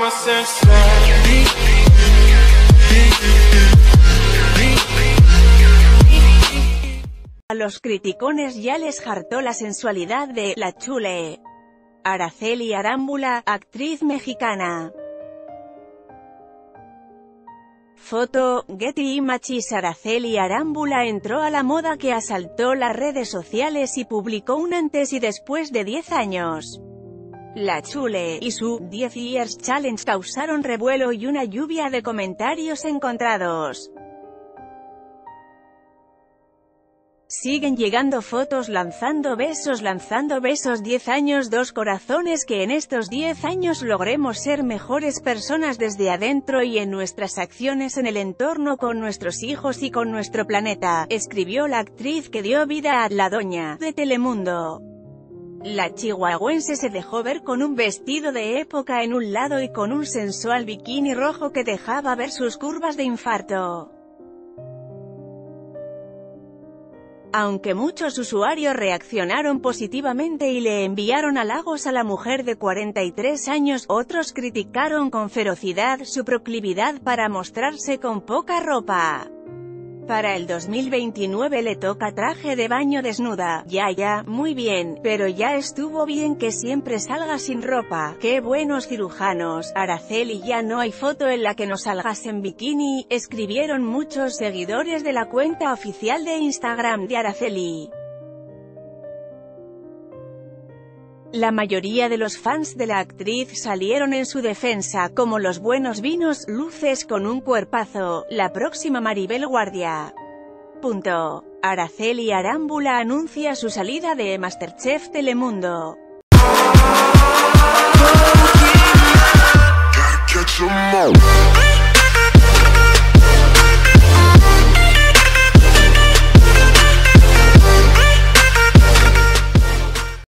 A los criticones ya les hartó la sensualidad de la chule. Araceli Arámbula, actriz mexicana. Foto, Getty Images. Araceli Arámbula entró a la moda que asaltó las redes sociales y publicó un antes y después de 10 años. La chule y su 10 Years Challenge causaron revuelo y una lluvia de comentarios encontrados. Siguen llegando fotos lanzando besos 10 años 2 corazones que en estos 10 años logremos ser mejores personas desde adentro y en nuestras acciones en el entorno con nuestros hijos y con nuestro planeta, escribió la actriz que dio vida a La Doña, de Telemundo. La chihuahuense se dejó ver con un vestido de época en un lado y con un sensual bikini rojo que dejaba ver sus curvas de infarto. Aunque muchos usuarios reaccionaron positivamente y le enviaron halagos a la mujer de 43 años, otros criticaron con ferocidad su proclividad para mostrarse con poca ropa. Para el 2029 le toca traje de baño desnuda. Ya, muy bien, pero ya estuvo bien que siempre salga sin ropa. ¡Qué buenos cirujanos! Araceli, ya no hay foto en la que no salgas en bikini, escribieron muchos seguidores de la cuenta oficial de Instagram de Araceli. La mayoría de los fans de la actriz salieron en su defensa, como los buenos vinos, luces con un cuerpazo, la próxima Maribel Guardia. Araceli Arámbula anuncia su salida de MasterChef Telemundo. Gotta catch 'em all.